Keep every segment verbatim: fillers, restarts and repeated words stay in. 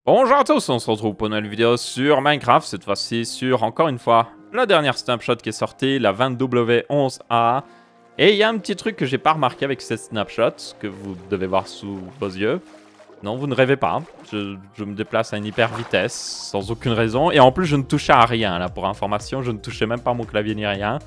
Bonjour à tous, on se retrouve pour une nouvelle vidéo sur Minecraft, cette fois-ci sur, encore une fois, la dernière snapshot qui est sortie, la vingt W onze A. Et il y a un petit truc que j'ai pas remarqué avec cette snapshot, que vous devez voir sous vos yeux. Non, vous ne rêvez pas, je, je me déplace à une hyper vitesse, sans aucune raison. Et en plus, je ne touchais à rien, là, pour information, je ne touchais même pas mon clavier ni rien.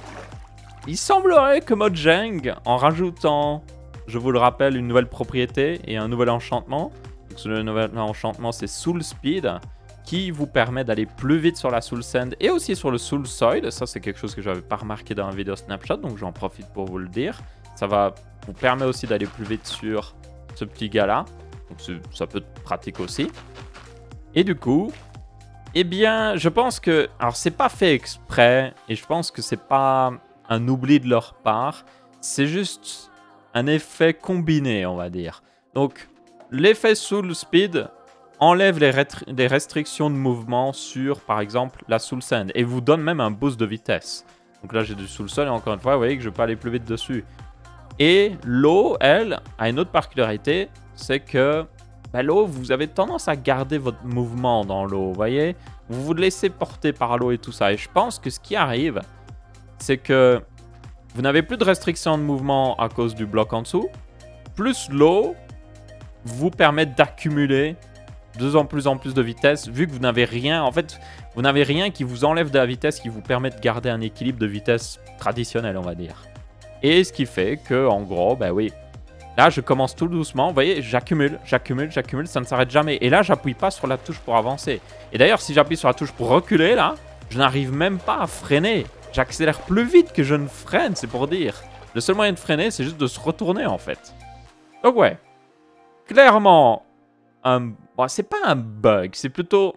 Il semblerait que Mojang, en rajoutant, je vous le rappelle, une nouvelle propriété et un nouvel enchantement, donc le nouvel enchantement c'est Soul Speed, qui vous permet d'aller plus vite sur la Soul Sand et aussi sur le Soul Soil. Ça c'est quelque chose que je n'avais pas remarqué dans la vidéo snapshot, donc j'en profite pour vous le dire. Ça va vous permettre aussi d'aller plus vite sur ce petit gars là, donc ça peut être pratique aussi. Et du coup, eh bien je pense que, alors c'est pas fait exprès et je pense que c'est pas un oubli de leur part, c'est juste un effet combiné, on va dire. Donc, l'effet Soul Speed enlève les, les restrictions de mouvement sur, par exemple, la Soul Sand et vous donne même un boost de vitesse. Donc là, j'ai du Soul Sol et encore une fois, vous voyez que je peux aller plus vite dessus. Et l'eau, elle, a une autre particularité, c'est que bah, l'eau, vous avez tendance à garder votre mouvement dans l'eau, vous voyez. Vous vous laissez porter par l'eau et tout ça. Et je pense que ce qui arrive, c'est que vous n'avez plus de restrictions de mouvement à cause du bloc en dessous, plus l'eau vous permet d'accumuler de plus en plus de vitesse, vu que vous n'avez rien, en fait, vous n'avez rien qui vous enlève de la vitesse, qui vous permet de garder un équilibre de vitesse traditionnel, on va dire. Et ce qui fait que, en gros, bah oui, là, je commence tout doucement, vous voyez, j'accumule, j'accumule, j'accumule, ça ne s'arrête jamais. Et là, j'appuie pas sur la touche pour avancer. Et d'ailleurs, si j'appuie sur la touche pour reculer, là, je n'arrive même pas à freiner. J'accélère plus vite que je ne freine, c'est pour dire. Le seul moyen de freiner, c'est juste de se retourner, en fait. Donc ouais, clairement, un... bon, c'est pas un bug, c'est plutôt...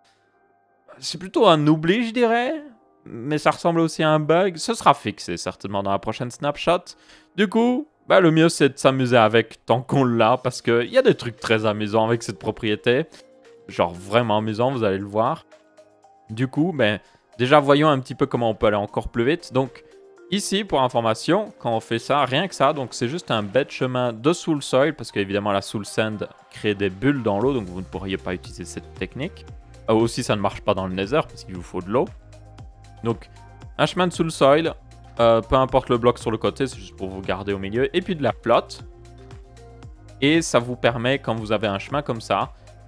C'est plutôt un oubli, je dirais. Mais ça ressemble aussi à un bug. Ce sera fixé, certainement, dans la prochaine snapshot. Du coup, bah, le mieux, c'est de s'amuser avec tant qu'on l'a, parce qu'il y a des trucs très amusants avec cette propriété. Genre vraiment amusant, vous allez le voir. Du coup, ben... déjà, voyons un petit peu comment on peut aller encore plus vite. Donc, ici, pour information, quand on fait ça, rien que ça, donc c'est juste un bête chemin de Soul Soil, parce qu'évidemment, la Soul Sand crée des bulles dans l'eau, donc vous ne pourriez pas utiliser cette technique. Euh, aussi, ça ne marche pas dans le Nether, parce qu'il vous faut de l'eau. Donc, un chemin de Soul Soil, euh, peu importe le bloc sur le côté, c'est juste pour vous garder au milieu, et puis de la flotte. Et ça vous permet, quand vous avez un chemin comme ça,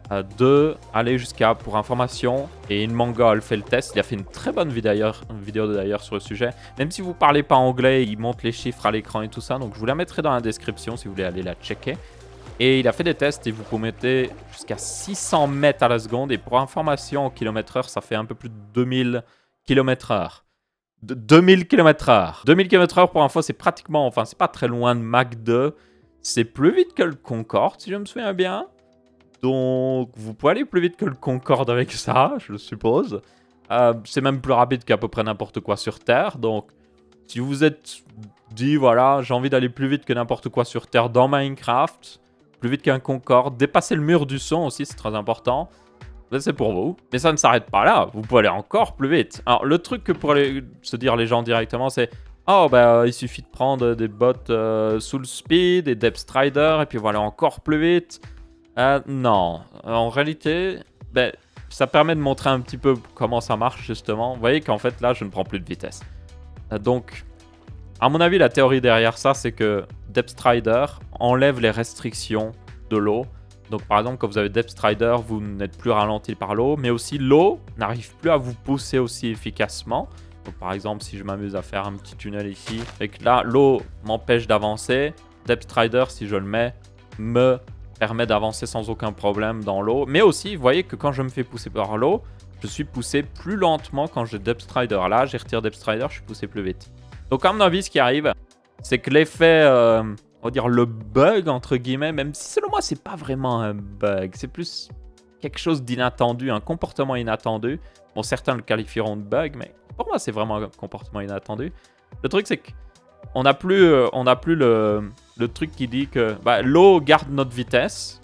de aller jusqu'à, pour information, et InManga elle fait le test, il a fait une très bonne vidéo d'ailleurs sur le sujet, même si vous parlez pas anglais, il montre les chiffres à l'écran et tout ça, donc je vous la mettrai dans la description si vous voulez aller la checker. Et il a fait des tests et vous pouvez mettre jusqu'à six cents mètres à la seconde, et pour information, au kilomètre heure, ça fait un peu plus de deux mille kilomètres heure. De deux mille kilomètres heure. deux mille kilomètres heure pour info, c'est pratiquement, enfin c'est pas très loin de Mach deux, c'est plus vite que le Concorde si je me souviens bien. Donc, vous pouvez aller plus vite que le Concorde avec ça, je le suppose. Euh, c'est même plus rapide qu'à peu près n'importe quoi sur Terre. Donc, si vous êtes dit, voilà, j'ai envie d'aller plus vite que n'importe quoi sur Terre dans Minecraft, plus vite qu'un Concorde, dépasser le mur du son aussi, c'est très important. C'est pour vous. Mais ça ne s'arrête pas là, vous pouvez aller encore plus vite. Alors, le truc que pourraient se dire les gens directement, c'est... oh, bah, il suffit de prendre des bots euh, Soul Speed et Depth Strider, et puis voilà, encore plus vite. Euh, non, en réalité, ben, ça permet de montrer un petit peu comment ça marche justement. Vous voyez qu'en fait là, je ne prends plus de vitesse. Euh, donc, à mon avis, la théorie derrière ça, c'est que Depth Strider enlève les restrictions de l'eau. Donc par exemple, quand vous avez Depth Strider, vous n'êtes plus ralenti par l'eau, mais aussi l'eau n'arrive plus à vous pousser aussi efficacement. Donc par exemple, si je m'amuse à faire un petit tunnel ici, et que là, l'eau m'empêche d'avancer, Depth Strider, si je le mets, me permet d'avancer sans aucun problème dans l'eau. Mais aussi, vous voyez que quand je me fais pousser par l'eau, je suis poussé plus lentement quand j'ai Depth Strider. Là, j'ai retiré Depth Strider, je suis poussé plus vite. Donc, à mon avis, ce qui arrive, c'est que l'effet, euh, on va dire le bug, entre guillemets, même si selon moi, c'est pas vraiment un bug, c'est plus quelque chose d'inattendu, un comportement inattendu. Bon, certains le qualifieront de bug, mais pour moi, c'est vraiment un comportement inattendu. Le truc, c'est que on n'a plus, euh, on n'a plus le, le truc qui dit que bah, l'eau garde notre vitesse.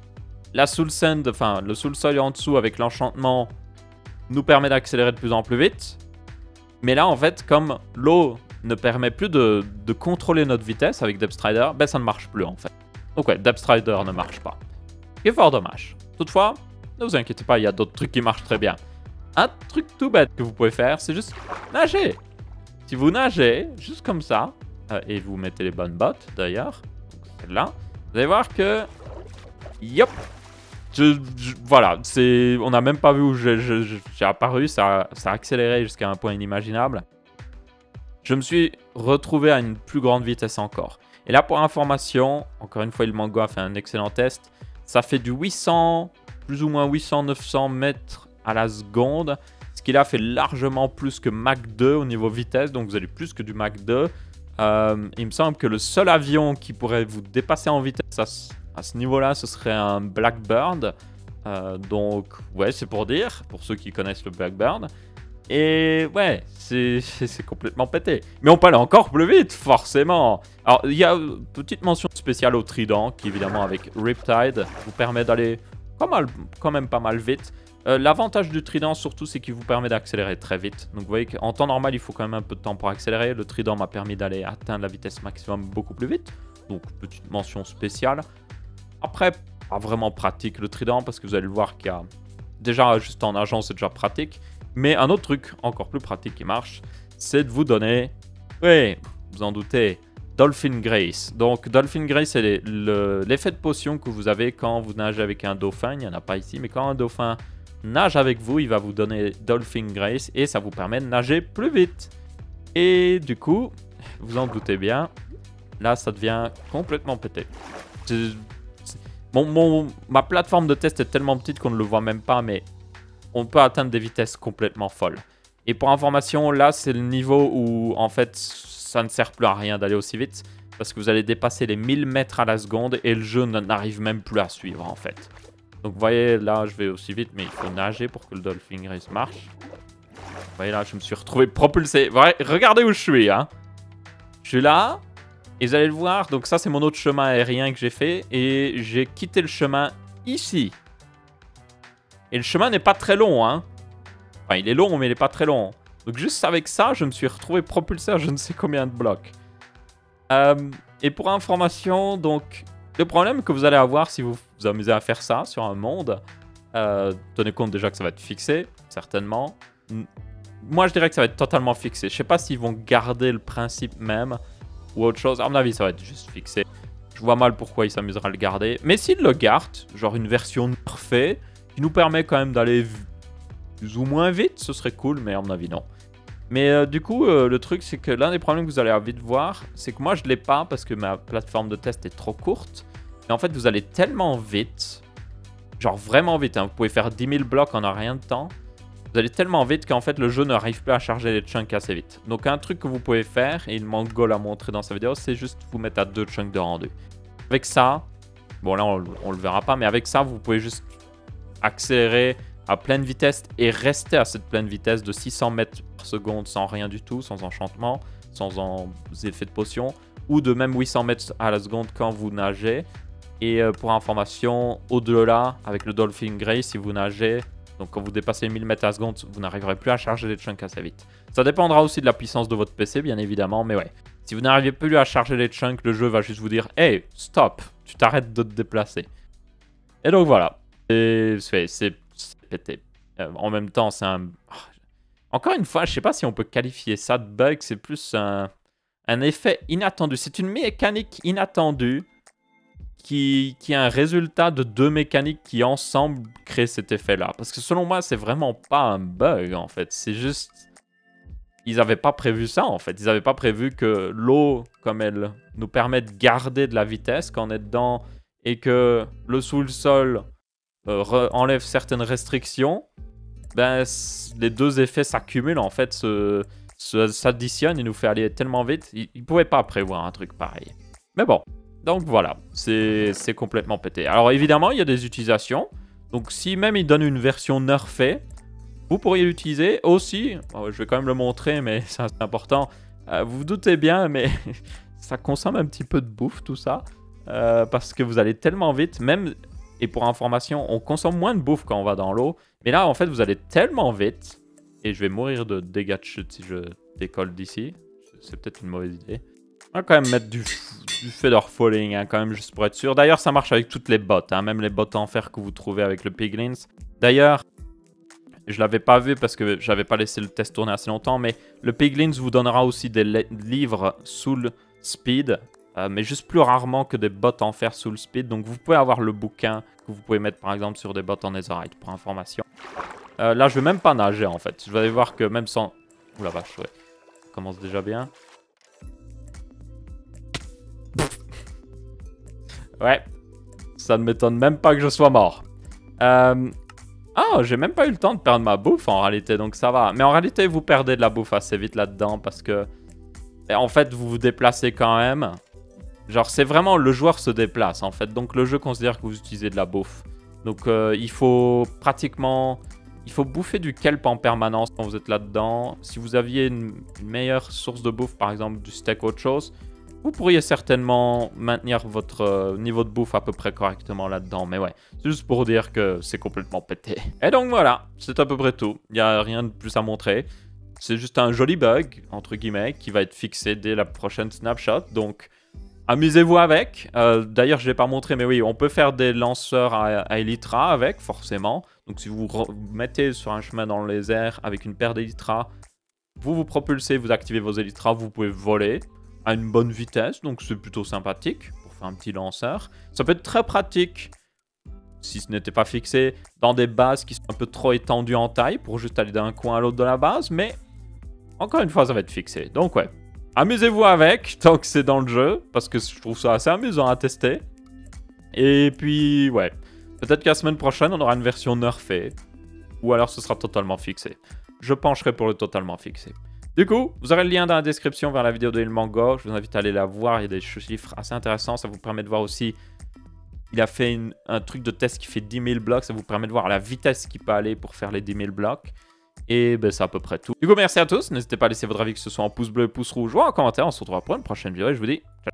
La Soul Sand, enfin le Soul Soil en dessous avec l'enchantement nous permet d'accélérer de plus en plus vite. Mais là, en fait, comme l'eau ne permet plus de, de contrôler notre vitesse avec Depth Strider, ben ça ne marche plus en fait. Donc ouais, Depth Strider ne marche pas. Ce qui est fort dommage. Toutefois, ne vous inquiétez pas, il y a d'autres trucs qui marchent très bien. Un truc tout bête que vous pouvez faire, c'est juste nager. Si vous nagez, juste comme ça, euh, et vous mettez les bonnes bottes d'ailleurs, celle-là, vous allez voir que... Yop! Je, je, voilà, c'est, on n'a même pas vu où j'ai apparu, ça, ça a accéléré jusqu'à un point inimaginable. Je me suis retrouvé à une plus grande vitesse encore. Et là, pour information, encore une fois, Ilmango a fait un excellent test. Ça fait du huit cents, plus ou moins huit cents neuf cents mètres à la seconde. Ce qui là fait largement plus que Mach deux au niveau vitesse, donc vous avez plus que du Mach deux. Euh, il me semble que le seul avion qui pourrait vous dépasser en vitesse à ce, à ce niveau-là, ce serait un Blackbird. Euh, donc, ouais, c'est pour dire, pour ceux qui connaissent le Blackbird. Et ouais, c'est complètement pété. Mais on peut aller encore plus vite, forcément. Alors, il y a une petite mention spéciale au Trident, qui évidemment, avec Riptide, vous permet d'aller quand même pas mal vite. Euh, L'avantage du Trident, surtout, c'est qu'il vous permet d'accélérer très vite. Donc, vous voyez qu'en temps normal, il faut quand même un peu de temps pour accélérer. Le Trident m'a permis d'aller atteindre la vitesse maximum beaucoup plus vite. Donc, petite mention spéciale. Après, pas vraiment pratique le Trident, parce que vous allez le voir qu'il y a... Déjà, juste en nageant, c'est déjà pratique. Mais un autre truc encore plus pratique qui marche, c'est de vous donner... Oui, vous en doutez... Dolphin Grace. Donc, Dolphin Grace, c'est l'effet de potion que vous avez quand vous nagez avec un dauphin. Il n'y en a pas ici, mais quand un dauphin nage avec vous, il va vous donner Dolphin Grace et ça vous permet de nager plus vite. Et du coup, vous en doutez bien, là, ça devient complètement pété. Mon, mon, ma plateforme de test est tellement petite qu'on ne le voit même pas, mais on peut atteindre des vitesses complètement folles. Et pour information, là, c'est le niveau où, en fait, ça ne sert plus à rien d'aller aussi vite parce que vous allez dépasser les mille mètres à la seconde et le jeu n'arrive même plus à suivre, en fait. Donc, vous voyez, là, je vais aussi vite, mais il faut nager pour que le Dolphin Race marche. Vous voyez, là, je me suis retrouvé propulsé. Ouais, regardez où je suis, hein. Je suis là et vous allez le voir. Donc, ça, c'est mon autre chemin aérien que j'ai fait et j'ai quitté le chemin ici. Et le chemin n'est pas très long, hein. Enfin, il est long, mais il n'est pas très long. Donc, juste avec ça, je me suis retrouvé propulsé à je ne sais combien de blocs. Euh, et pour information, donc, le problème que vous allez avoir si vous vous amusez à faire ça sur un monde, euh, tenez compte déjà que ça va être fixé, certainement. Moi, je dirais que ça va être totalement fixé. Je sais pas s'ils vont garder le principe même ou autre chose. À mon avis, ça va être juste fixé. Je vois mal pourquoi ils s'amuseraient à le garder. Mais s'ils le gardent, genre une version nerfée, qui nous permet quand même d'aller plus ou moins vite, ce serait cool, mais à mon avis, non. Mais euh, du coup, euh, le truc, c'est que l'un des problèmes que vous allez vite voir, c'est que moi, je ne l'ai pas parce que ma plateforme de test est trop courte. Et en fait, vous allez tellement vite, genre vraiment vite, hein, vous pouvez faire dix mille blocs en un rien de temps. Vous allez tellement vite qu'en fait, le jeu n'arrive plus à charger les chunks assez vite. Donc, un truc que vous pouvez faire, et Ilmango l'a montré dans sa vidéo, c'est juste vous mettre à deux chunks de rendu. Avec ça, bon là, on, on le verra pas, mais avec ça, vous pouvez juste accélérer à pleine vitesse et rester à cette pleine vitesse de six cents mètres par seconde sans rien du tout, sans enchantement, sans en effet de potion, ou de même huit cents mètres à la seconde quand vous nagez. Et euh, pour information, au-delà, avec le Dolphin Grace, si vous nagez, donc quand vous dépassez mille mètres à la seconde, vous n'arriverez plus à charger les chunks assez vite. Ça dépendra aussi de la puissance de votre P C, bien évidemment, mais ouais. Si vous n'arrivez plus à charger les chunks, le jeu va juste vous dire « Hey, stop, tu t'arrêtes de te déplacer. » Et donc voilà, c'est pété. Euh, en même temps, c'est un... Encore une fois, je sais pas si on peut qualifier ça de bug, c'est plus un, un effet inattendu. C'est une mécanique inattendue qui, qui est un résultat de deux mécaniques qui ensemble créent cet effet-là. Parce que selon moi, c'est vraiment pas un bug en fait. C'est juste... Ils n'avaient pas prévu ça en fait. Ils n'avaient pas prévu que l'eau, comme elle nous permet de garder de la vitesse quand on est dedans et que le sous-le-sol euh, enlève certaines restrictions, ben, les deux effets s'accumulent en fait, s'additionnent et nous fait aller tellement vite. Ils ne pouvaient pas prévoir un truc pareil. Mais bon, donc voilà, c'est complètement pété. Alors évidemment, il y a des utilisations. Donc si même ils donnent une version nerfée, vous pourriez l'utiliser aussi. Oh, je vais quand même le montrer, mais c'est important. Euh, vous vous doutez bien, mais ça consomme un petit peu de bouffe tout ça. Euh, parce que vous allez tellement vite, même... Et pour information, on consomme moins de bouffe quand on va dans l'eau. Mais là, en fait, vous allez tellement vite. Et je vais mourir de dégâts de chute si je décolle d'ici. C'est peut-être une mauvaise idée. On va quand même mettre du, du feather falling, hein, quand même, juste pour être sûr. D'ailleurs, ça marche avec toutes les bottes, hein, même les bottes en fer que vous trouvez avec le Piglins. D'ailleurs, je l'avais pas vu parce que j'avais pas laissé le test tourner assez longtemps, mais le Piglins vous donnera aussi des livres Soul Speed, euh, mais juste plus rarement que des bottes en fer Soul Speed. Donc vous pouvez avoir le bouquin que vous pouvez mettre par exemple sur des bottes en Netherite pour information. Euh, là, je vais même pas nager en fait. Je vais aller voir que même sans... Ouh la vache, ouais. Ça commence déjà bien. Ouais. Ça ne m'étonne même pas que je sois mort. Euh... Ah, j'ai même pas eu le temps de perdre ma bouffe en réalité, donc ça va. Mais en réalité, vous perdez de la bouffe assez vite là-dedans parce que... En fait, vous vous déplacez quand même. Genre, c'est vraiment le joueur se déplace en fait. Donc le jeu considère que vous utilisez de la bouffe. Donc euh, il faut pratiquement... Il faut bouffer du kelp en permanence quand vous êtes là-dedans. Si vous aviez une, une meilleure source de bouffe, par exemple du steak ou autre chose, vous pourriez certainement maintenir votre euh, niveau de bouffe à peu près correctement là-dedans. Mais ouais, c'est juste pour dire que c'est complètement pété. Et donc voilà, c'est à peu près tout. Il n'y a rien de plus à montrer. C'est juste un joli bug, entre guillemets, qui va être fixé dès la prochaine snapshot. Donc, amusez-vous avec. Euh, D'ailleurs, je ne l'ai pas montré, mais oui, on peut faire des lanceurs à, à Elytra avec, forcément. Donc, si vous vous mettez sur un chemin dans les airs avec une paire d'Elytra, vous vous propulsez, vous activez vos Elytra, vous pouvez voler à une bonne vitesse. Donc, c'est plutôt sympathique pour faire un petit lanceur. Ça peut être très pratique, si ce n'était pas fixé, dans des bases qui sont un peu trop étendues en taille pour juste aller d'un coin à l'autre de la base. Mais, encore une fois, ça va être fixé. Donc, ouais. Amusez-vous avec, tant que c'est dans le jeu, parce que je trouve ça assez amusant à tester. Et puis, ouais. Peut-être qu'à la semaine prochaine, on aura une version nerfée. Ou alors, ce sera totalement fixé. Je pencherai pour le totalement fixé. Du coup, vous aurez le lien dans la description vers la vidéo de Ilmango. Je vous invite à aller la voir. Il y a des chiffres assez intéressants. Ça vous permet de voir aussi... Il a fait une, un truc de test qui fait dix mille blocs. Ça vous permet de voir la vitesse qu'il peut aller pour faire les dix mille blocs. Et ben, c'est à peu près tout. Du coup, merci à tous. N'hésitez pas à laisser votre avis, que ce soit en pouce bleu, pouce rouge ou en commentaire. On se retrouvera pour une prochaine vidéo et je vous dis ciao.